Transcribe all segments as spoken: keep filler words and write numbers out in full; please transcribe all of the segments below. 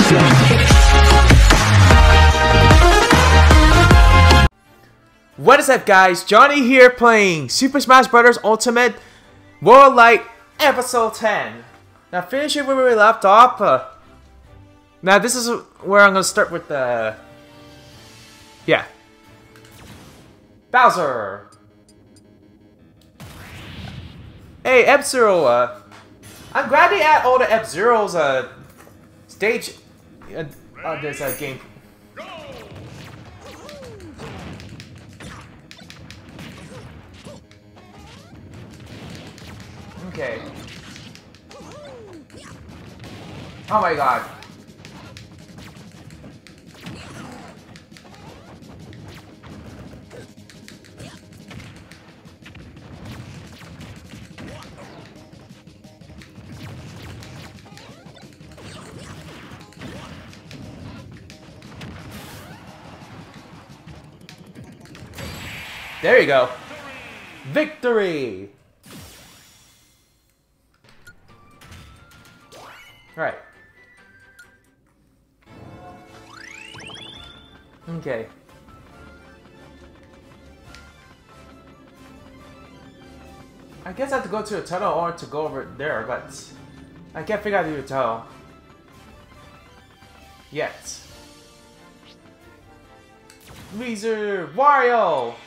What is up, guys? Johnny here playing Super Smash Bros. Ultimate World Light Episode ten. Now finishing where we left off. Uh, now this is where I'm gonna start with the... Yeah. Bowser! Hey, F-Zero, uh... I'm glad they add all the F-Zero's, uh... stage... Uh, uh, this, uh, game. Okay. Oh my god. There you go. Victory! Right. Okay. I guess I have to go to a tunnel or to go over there, but I can't figure out how to do a tunnel yet. Weezer, Wario!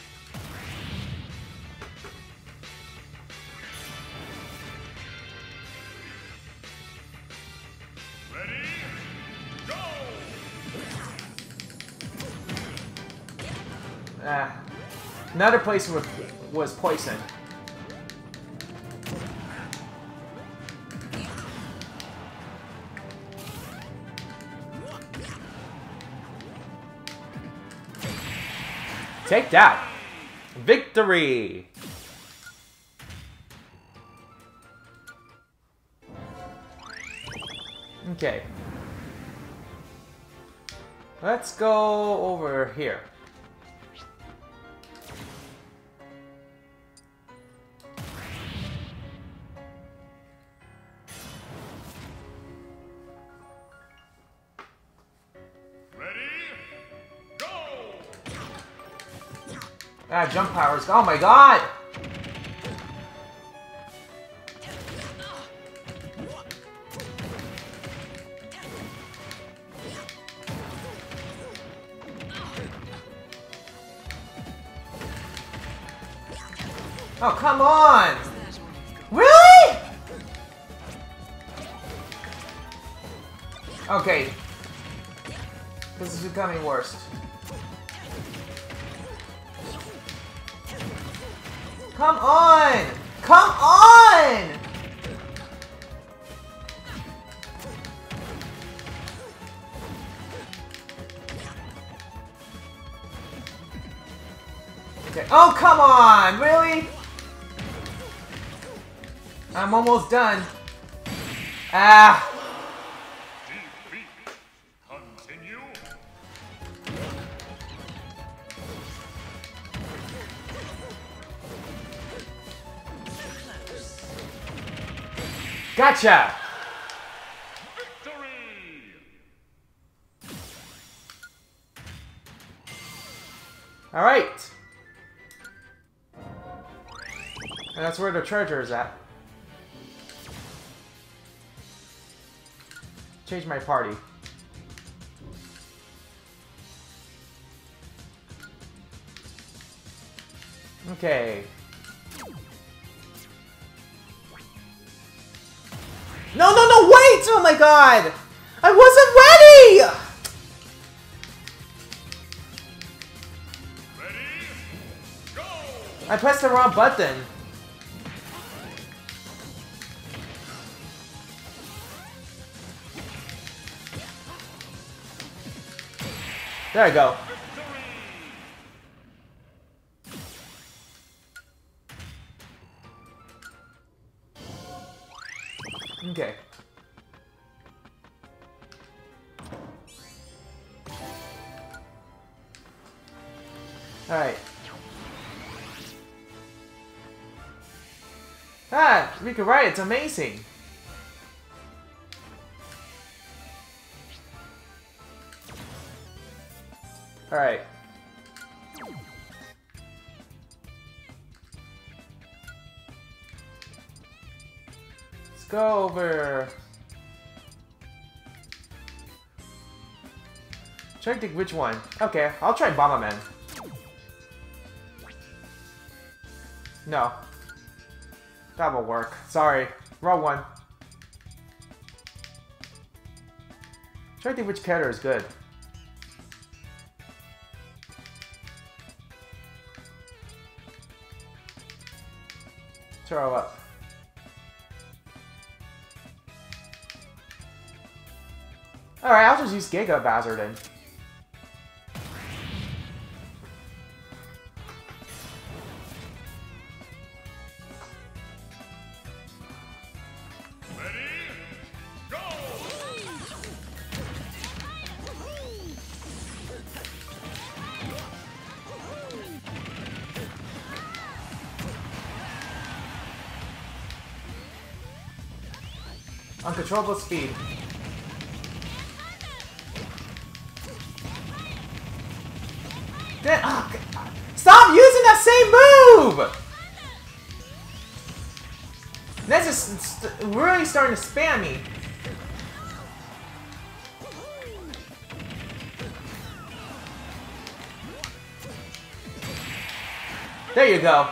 Ah, another place was, was poison. Take that! Victory! Okay. Let's go over here. Ah, jump powers. Oh my god! Oh, come on! Really? Okay. This is becoming worse. Come on! Come on! Okay. Oh, come on! Really? I'm almost done. Ah! Gotcha! Victory! Alright. And that's where the treasure is at. Change my party. Okay. No, no, no, wait! Oh my god! I wasn't ready! Ready? Go! I pressed the wrong button. There I go. Okay. Alright. Ah, we can ride, it's amazing. Alright. Let's go over. Try to think which one. Okay, I'll try Bomberman. No. That will work. Sorry. Wrong one. Try to think which character is good. Throw up. Alright, I'll just use Giga Bowser then. Uncontrollable speed. Then, oh, stop using that same move! That's just really starting to spam me. There you go.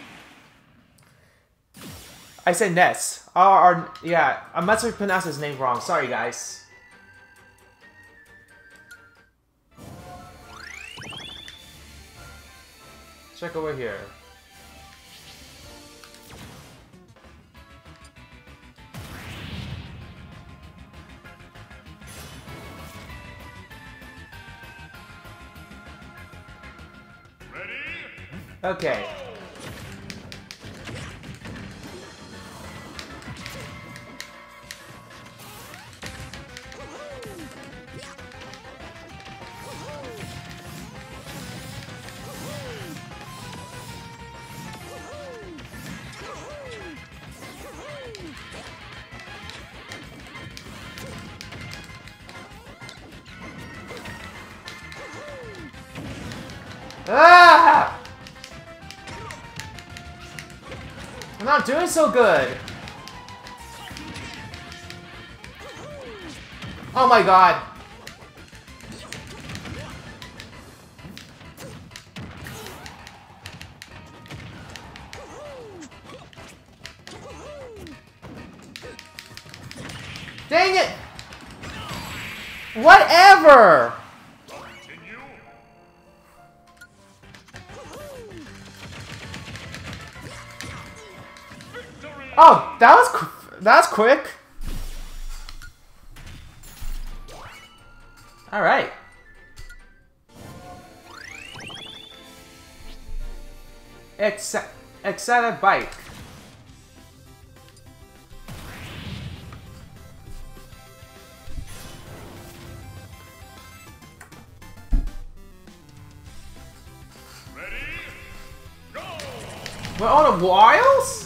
I said Ness. Or, or yeah, I must have pronounced his name wrong. Sorry, guys. Check over here. Ready? Okay. Ah! I'm not doing so good. Oh my god. Dang it! Whatever! Oh, that was qu that was quick. All right. Ex excited bike. Ready? Go! We're on the wiles?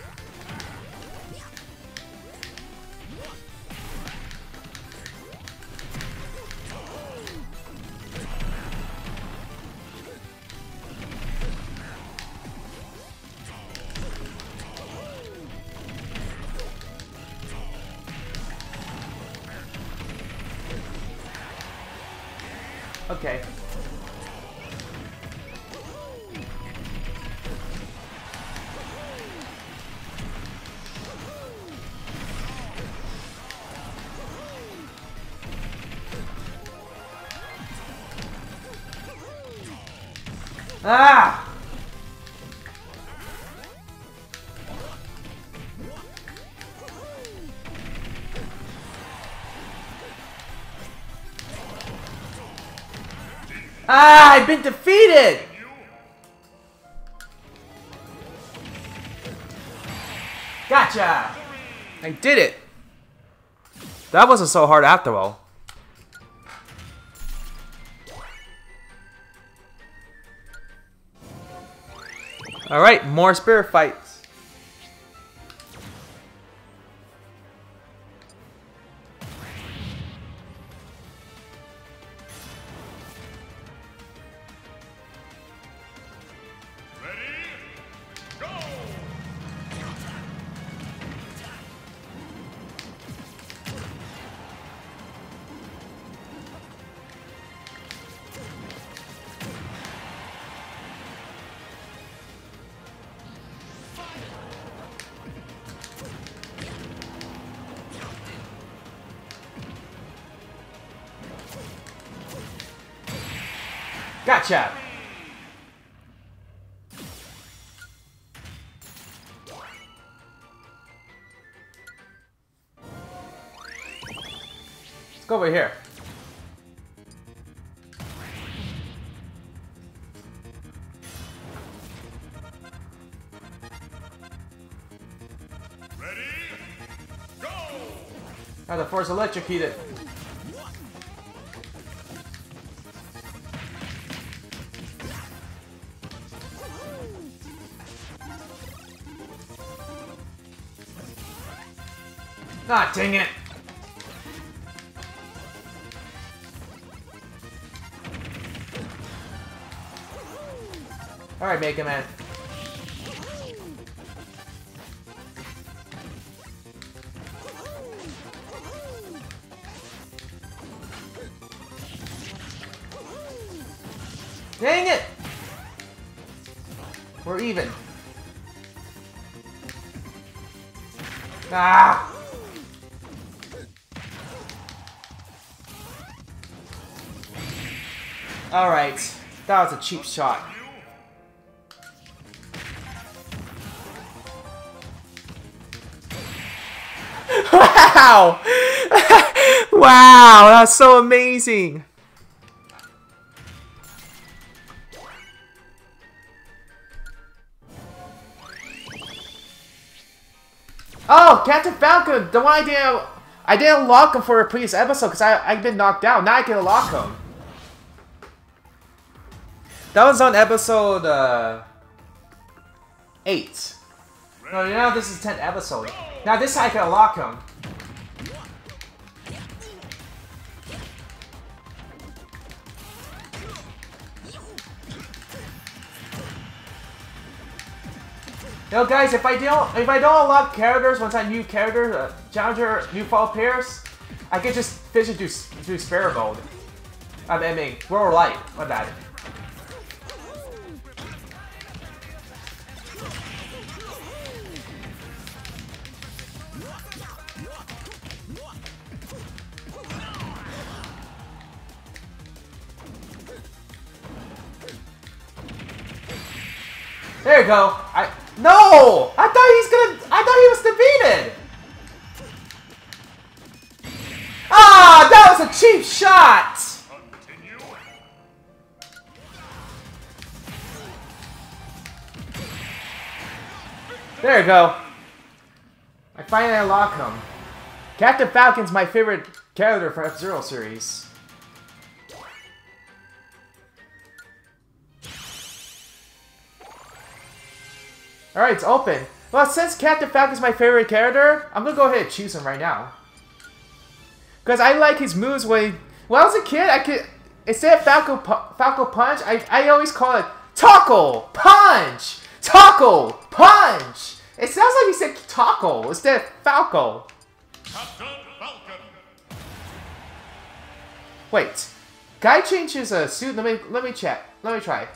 Okay. Ah! Ah, I've been defeated! Gotcha! I did it! That wasn't so hard after all. Alright, more spirit fights. Gotcha! Let's go over here. Ready? Go! Now the force electrocuted. Ah, dang it! Alright, Mega Man. Dang it! We're even. Ah! Alright, that was a cheap shot. Wow! Wow, that's so amazing! Oh, Captain Falcon! The one I didn't, I didn't lock him for a previous episode because I I've been knocked out. Now I can lock him. That was on episode uh, eight. No, you know this is tenth episode. Now this I can lock him. You know, guys, if I don't if I don't unlock characters once I new characters, uh, challenger, new fall pairs, I can just finish it through through Sparrow mode. I mean, World Light. My bad. There you go. I no. I thought he's gonna. I thought he was defeated. Ah, that was a cheap shot. Continue. There you go. I finally unlock him. Captain Falcon's my favorite character for F-Zero series. Alright, it's open. Well, since Captain Falcon's my favorite character, I'm gonna go ahead and choose him right now. Because I like his moves when... When I was a kid, I could... Instead of Falco, Falco Punch, I, I always call it Taco Punch! Taco Punch! It sounds like he said Taco instead of Falco. Captain Falcon. Wait. Guy changes a suit. Let me, let me check. Let me try.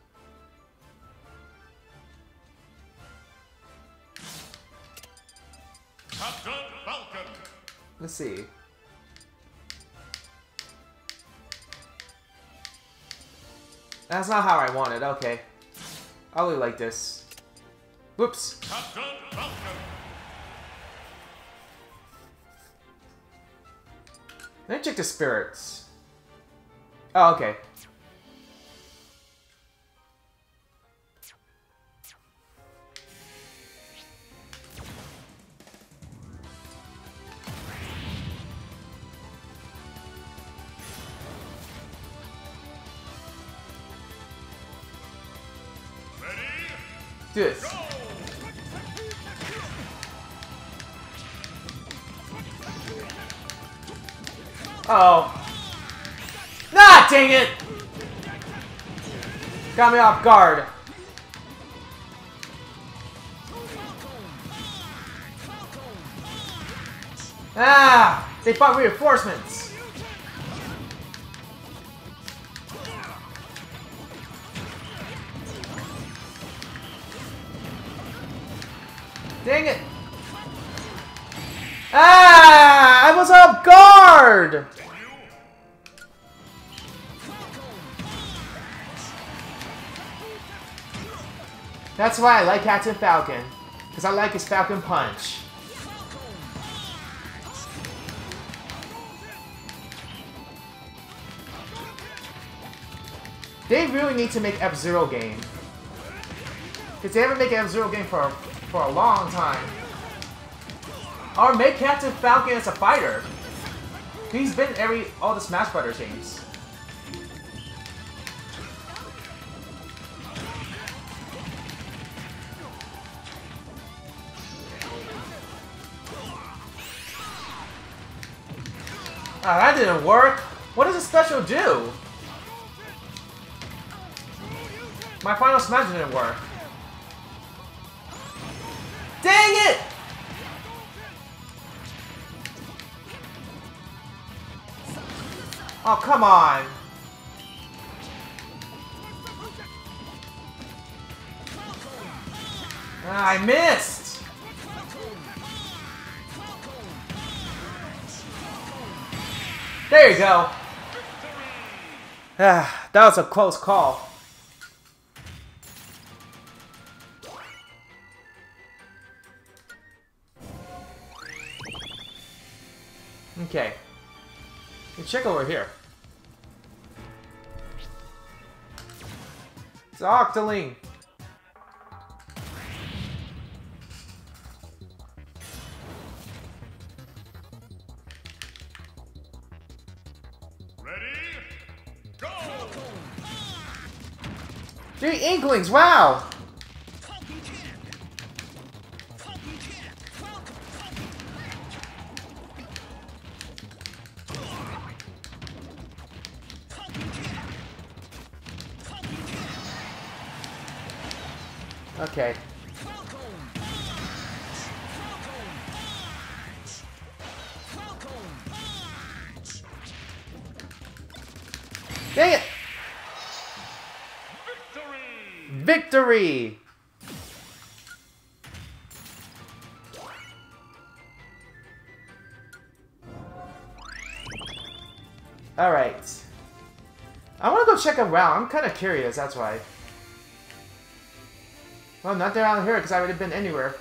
Captain Falcon. Let's see. That's not how I want it. Okay. I really like this. Whoops. Captain Falcon. Let me check the spirits. Oh, okay. Do this. Uh oh. Ah, dang it! Got me off guard. Ah! They fought reinforcements. Dang it! Ah! I was off guard! That's why I like Captain Falcon. Because I like his Falcon Punch. They really need to make F-Zero game. Because they haven't made an F-Zero game for, for a long time. Or make Captain Falcon as a fighter. He's been in every all the Smash Brothers games. Oh, that didn't work. What does a special do? My final smash didn't work. Dang it! Oh, come on. Ah, I missed. There you go. Ah, that was a close call. Okay. Let's check over here. It's Octoling. Ready? Go! Three Inklings, wow! Okay. Dang it! Victory! Victory! Alright. I wanna go check around. I'm kinda curious, that's why. Well, not down here, because I would have been anywhere.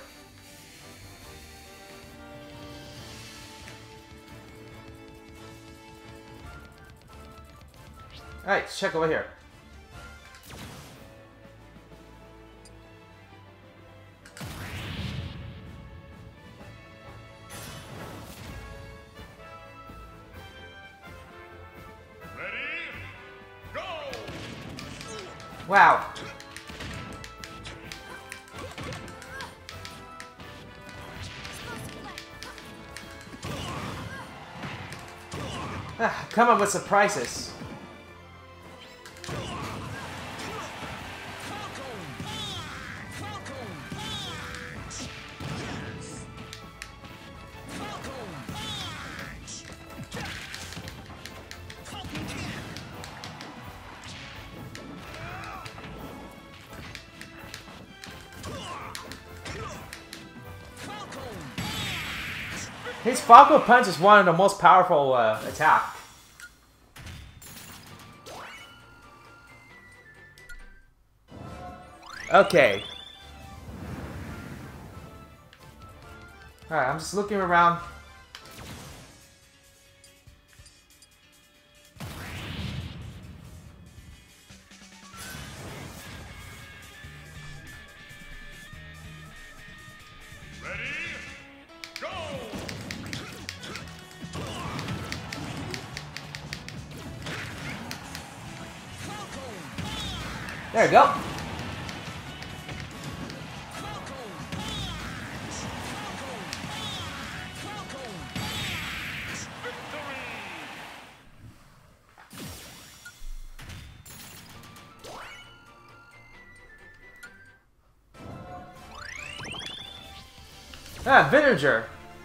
Alright, let's check over here. Ready? Go! Wow. Ah, come up with surprises. His Falco Punch is one of the most powerful uh, attack. Okay. Alright, I'm just looking around. Ready? Go! There you go. Ah, Vinegar.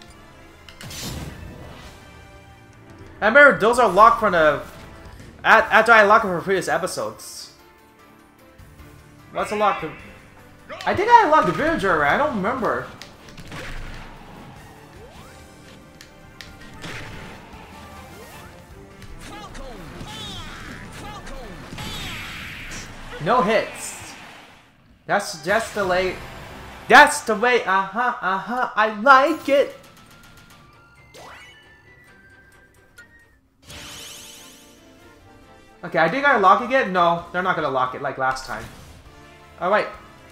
I remember those are locked from the... After I locked them from previous episodes. What's a lock? I think I unlocked the Vinegar, I don't remember. No hits. That's just the way. That's the way. Uh huh. Uh huh. I like it. Okay, I think I lock it again. No, they're not gonna lock it like last time. All right.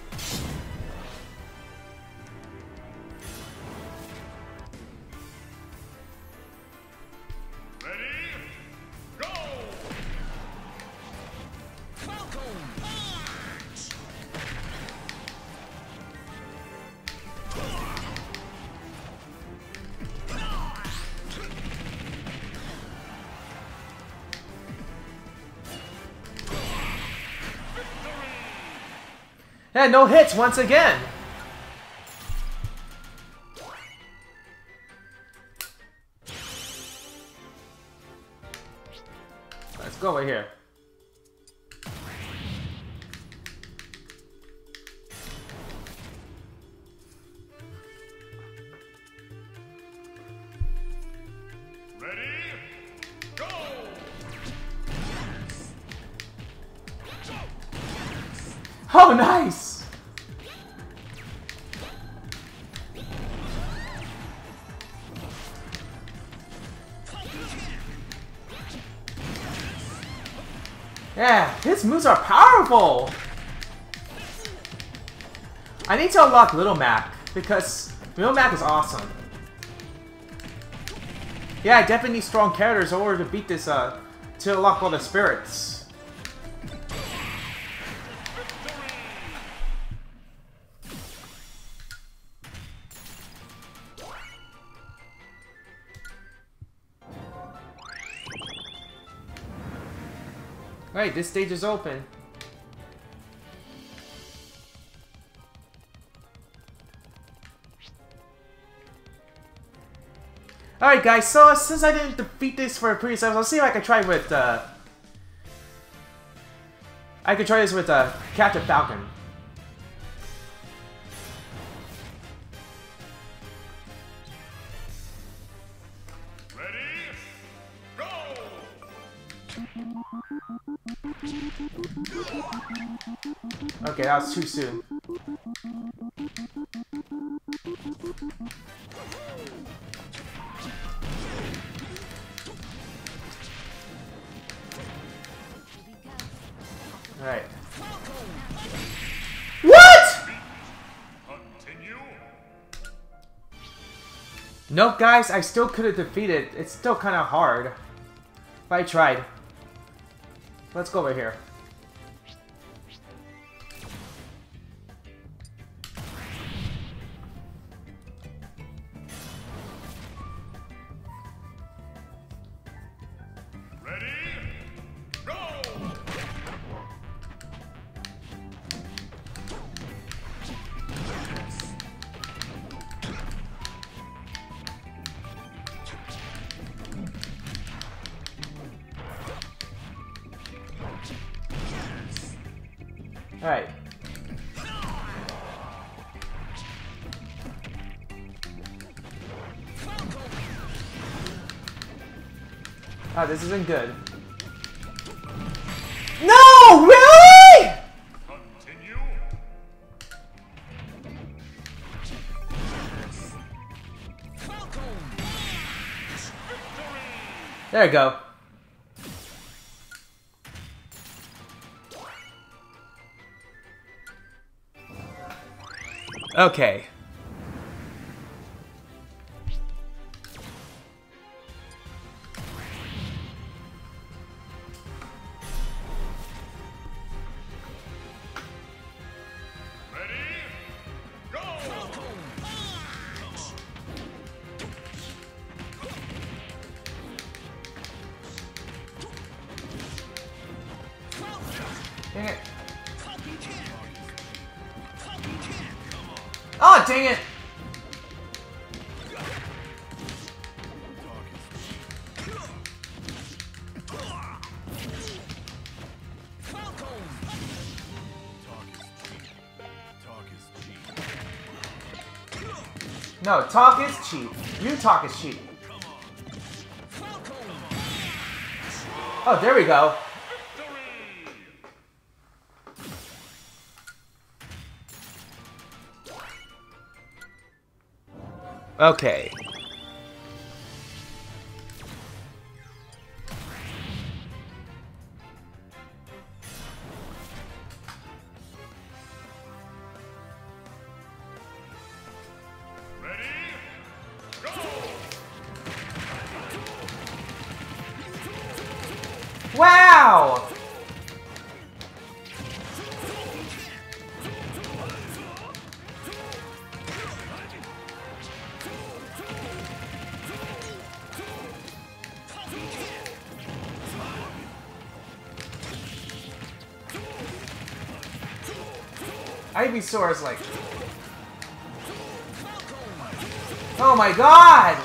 And no hits once again. Let's go right here. Ready? Go! Oh, nice! Yeah, his moves are powerful! I need to unlock Little Mac, because Little Mac is awesome. Yeah, I definitely need strong characters in order to beat this, uh, to unlock all the spirits. Alright, this stage is open. Alright guys, so since I didn't defeat this for a previous episode, I'll see if I can try with, uh... I could try this with, uh, Captain Falcon. Ready? Go! Okay, that was too soon. Alright. What?! Continue. Nope, guys, I still couldn't defeat it. It's still kind of hard. But I tried. Let's go over here. Ready? Go! Alright. Oh, this isn't good. No! Really?! Continue. There you go. Okay. Ready? Go! Dang it. Oh, dang it! No, talk is cheap. You talk is cheap. Oh, there we go. Okay. Ready? Go! Wow! Ivysaur is like... Oh my god!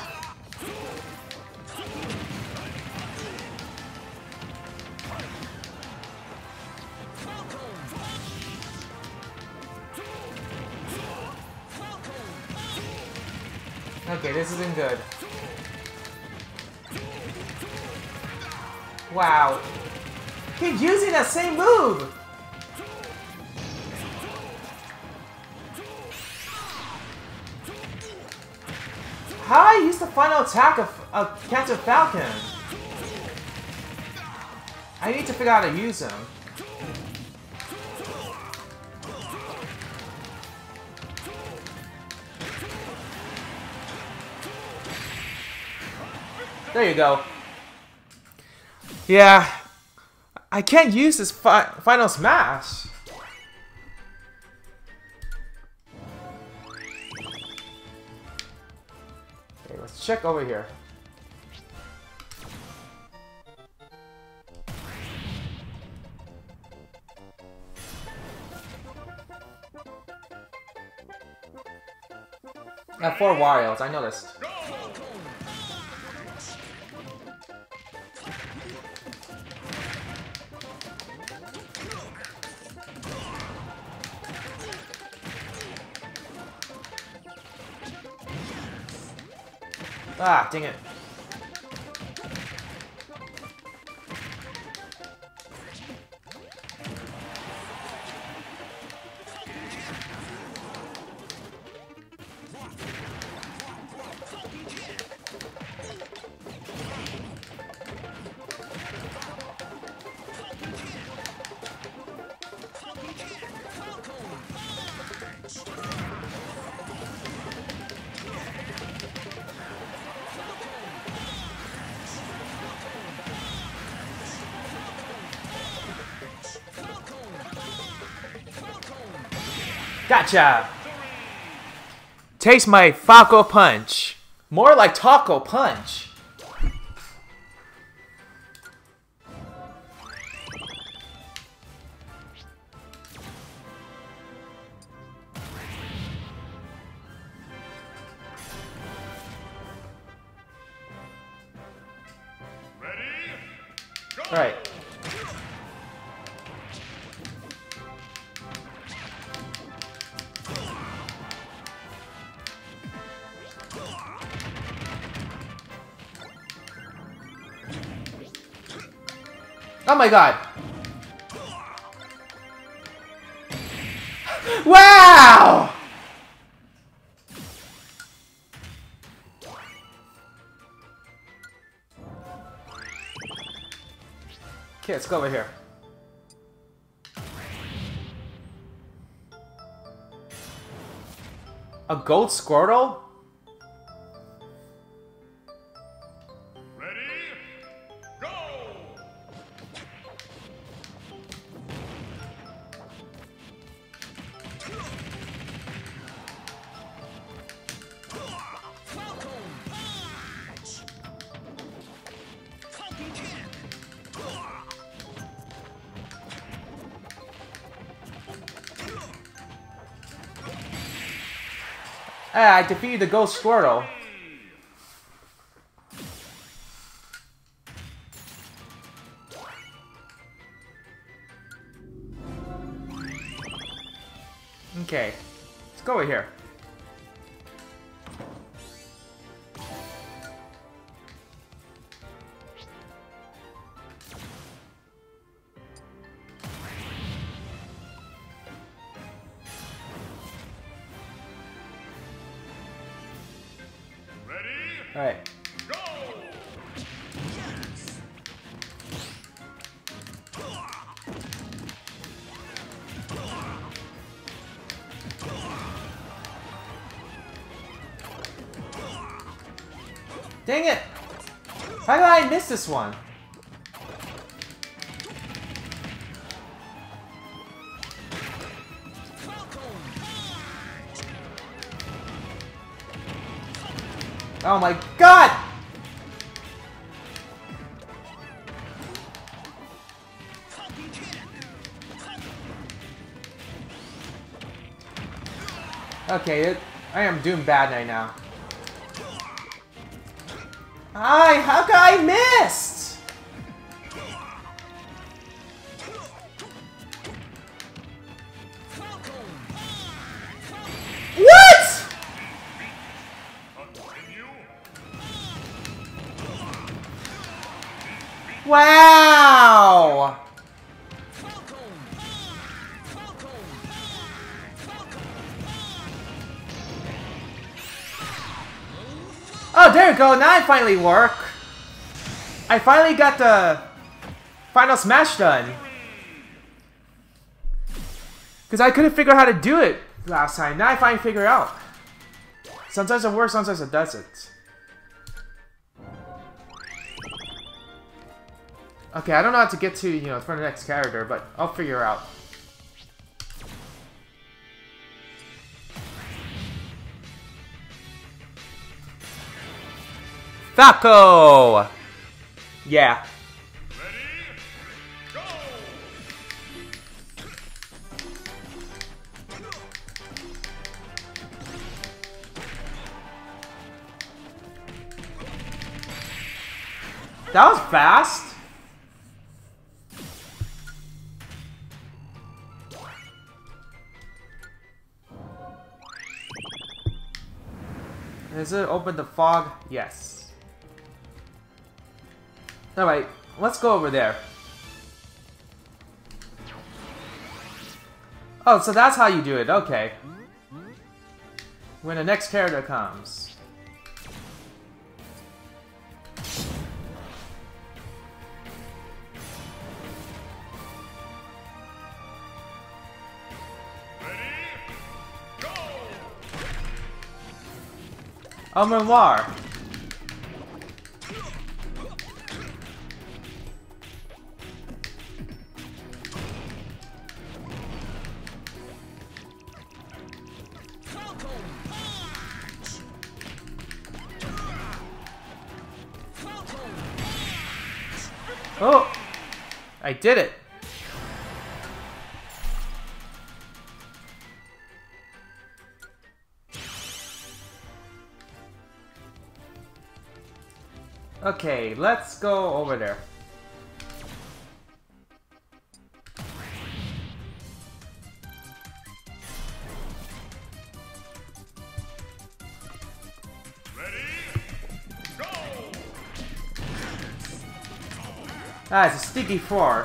Okay, this isn't good. Wow. Keep using that same move! How do I use the final attack of, of Captain Falcon? I need to figure out how to use him. There you go. Yeah, I can't use this fi final smash. Okay, let's check over here. I have four Wario's, I noticed. Ah, dang it. Gotcha! Taste my Falco Punch. More like Taco Punch. Ready? Go! Alright. Oh my god! Wow! Okay, let's go over here. A gold Squirtle? Ready? Go! Ah, I defeated the Ghost Squirtle. Okay, let's go over here. Alright. Go! Dang it! How did I miss this one? Oh my god! Okay, it, I am doing bad right now. Hi, how come I missed? What? Continue. Wow! Oh, there we go. Now I finally work. I finally got the final smash done. Because I couldn't figure out how to do it last time. Now I finally figure it out. Sometimes it works, sometimes it doesn't. Okay, I don't know how to get to, you know, for the next character, but I'll figure it out. Falco! Yeah. Ready? Go! That was fast. Does it open the fog? Yes. Alright, let's go over there. Oh, so that's how you do it, okay. When the next character comes. Ready? Go! Oh, Memoir. Oh! I did it! Okay, let's go over there. Ready? Go! Ah, it's a sticky floor.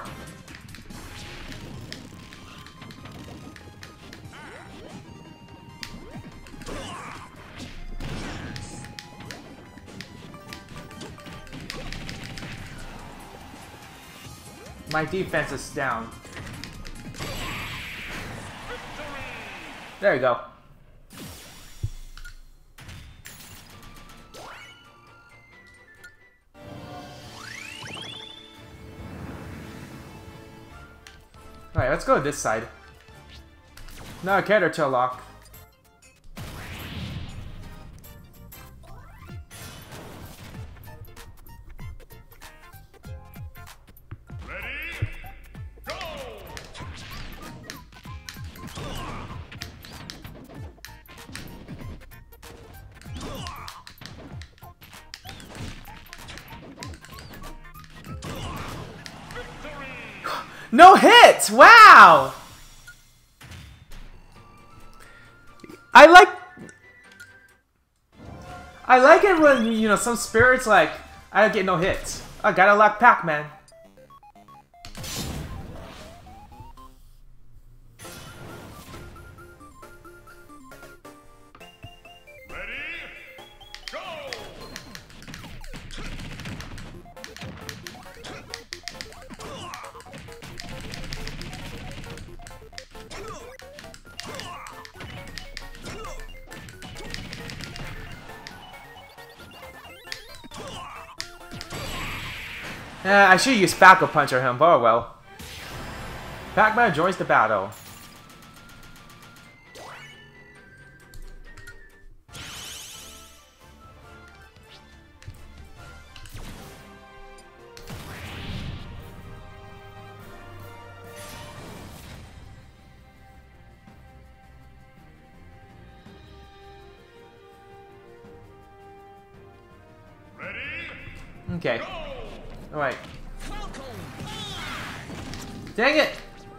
My defense is down. There you go. Alright, let's go this side. No, character to lock. Ready? Go! No hits! Wow! I like... I like it when, you know, some spirits like, I don't get no hits. I gotta lock Pac-Man. Ready? Go! Uh, I should use Falcon Punch on him, but oh well. Pac-Man joins the battle. Okay. Alright. Dang it!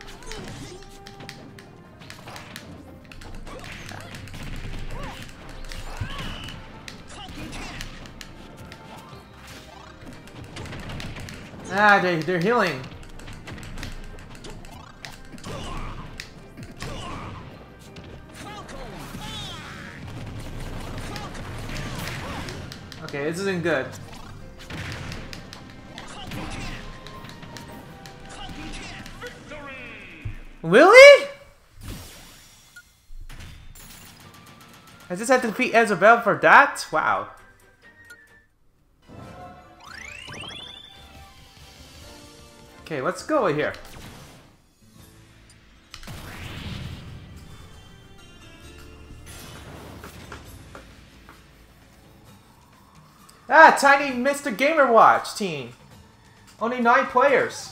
Ah, they, they're healing. Okay, this isn't good. Really? I just had to defeat Isabelle for that? Wow. Okay, let's go here. Ah, tiny Mister Gamer Watch team. Only nine players.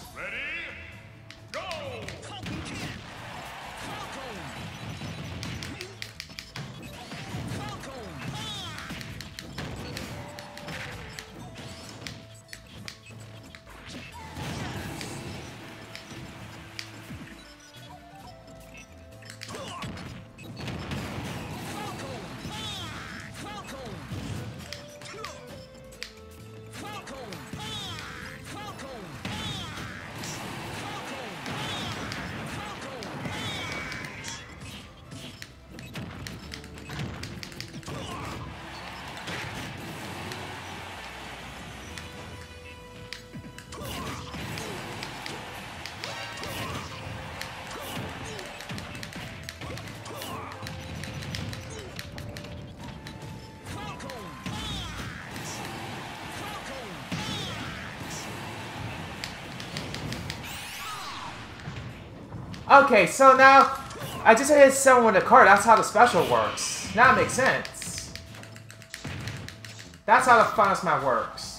Okay, so now I just hit someone with a card. That's how the special works. Now it makes sense. That's how the Final Smash works.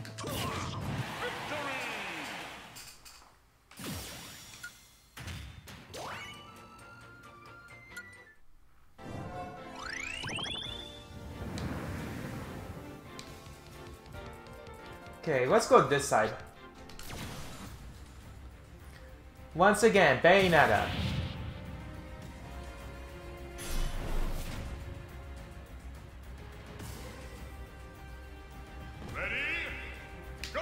Okay, let's go this side. Once again, Bayonetta. Ready? Go!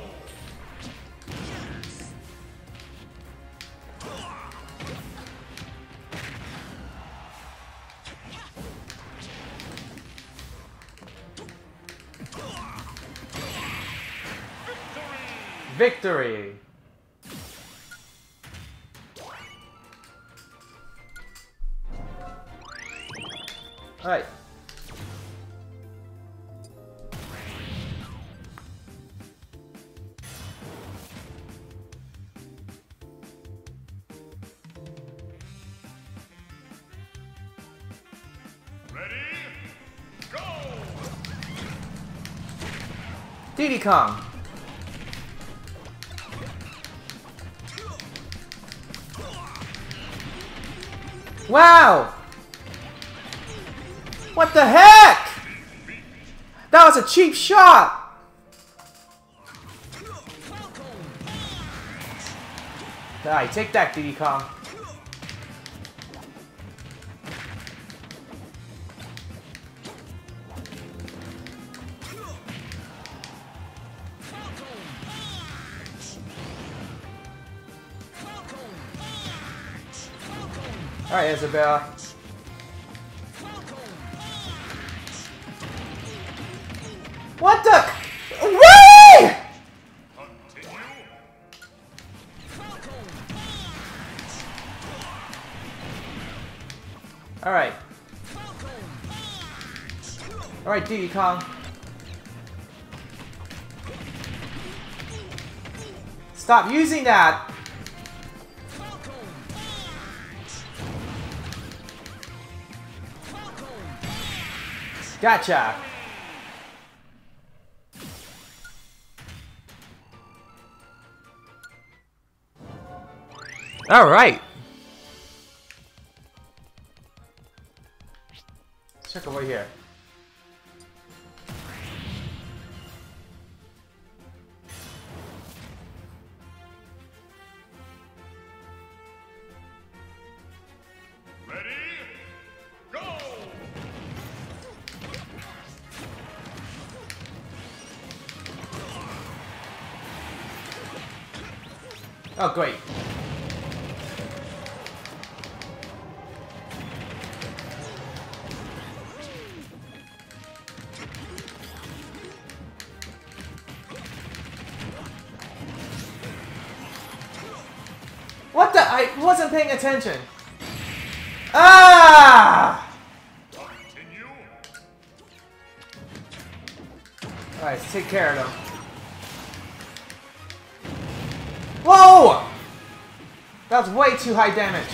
Victory! Alright. Ready? Go! Diddy Kong. Wow! What the heck? That was a cheap shot! Alright, take that, Diddy Kong. Alright, Isabelle. What the? Really? Alright. Alright, Diddy Kong. Stop using that! Gotcha! Alright! Let's check over here. Ready? Go! Oh, great. What the? I wasn't paying attention. Ah! Continue. Alright, let's take care of them. Whoa! That was way too high damage.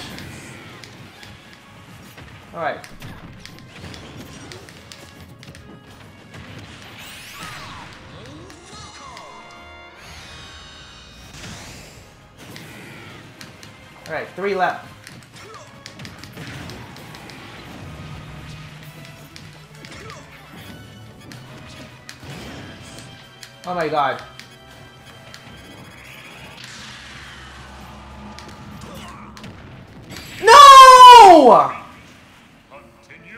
Alright. Alright, three left. Oh my god. No! Continue.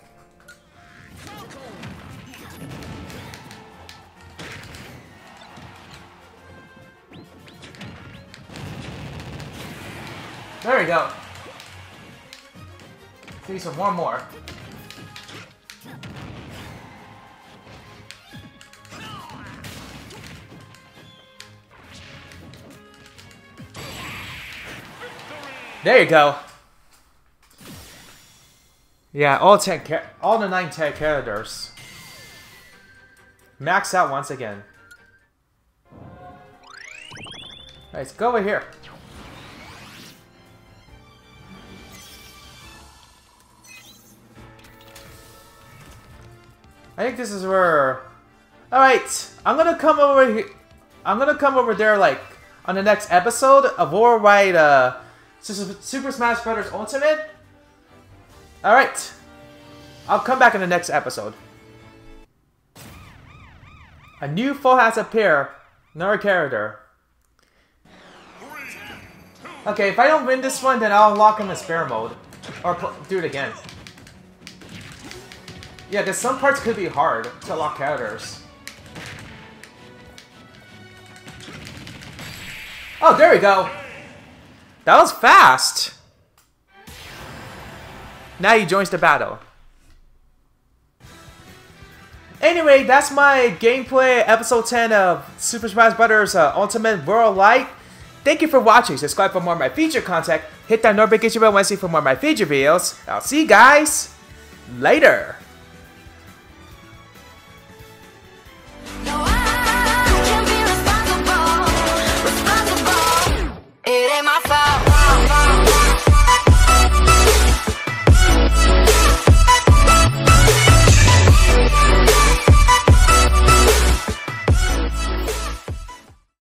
There we go. See some one more. There you go. Yeah, all ten, char all the nine ten characters. Max out once again. Alright, let's go over here. I think this is where. All right, I'm gonna come over here. I'm gonna come over there like on the next episode of Worldwide uh, Super Smash Bros. Ultimate. All right, I'll come back in the next episode. A new foe has appeared. Another character. Okay, if I don't win this one, then I'll unlock him in spare mode or do it again. Yeah, because some parts could be hard to unlock characters. Oh, there we go. That was fast. Now he joins the battle. Anyway, that's my gameplay episode ten of Super Smash Bros. Uh, Ultimate Worldwide. Thank you for watching. Subscribe for more of my feature content. Hit that notification bell Wednesday for more of my feature videos. I'll see you guys later.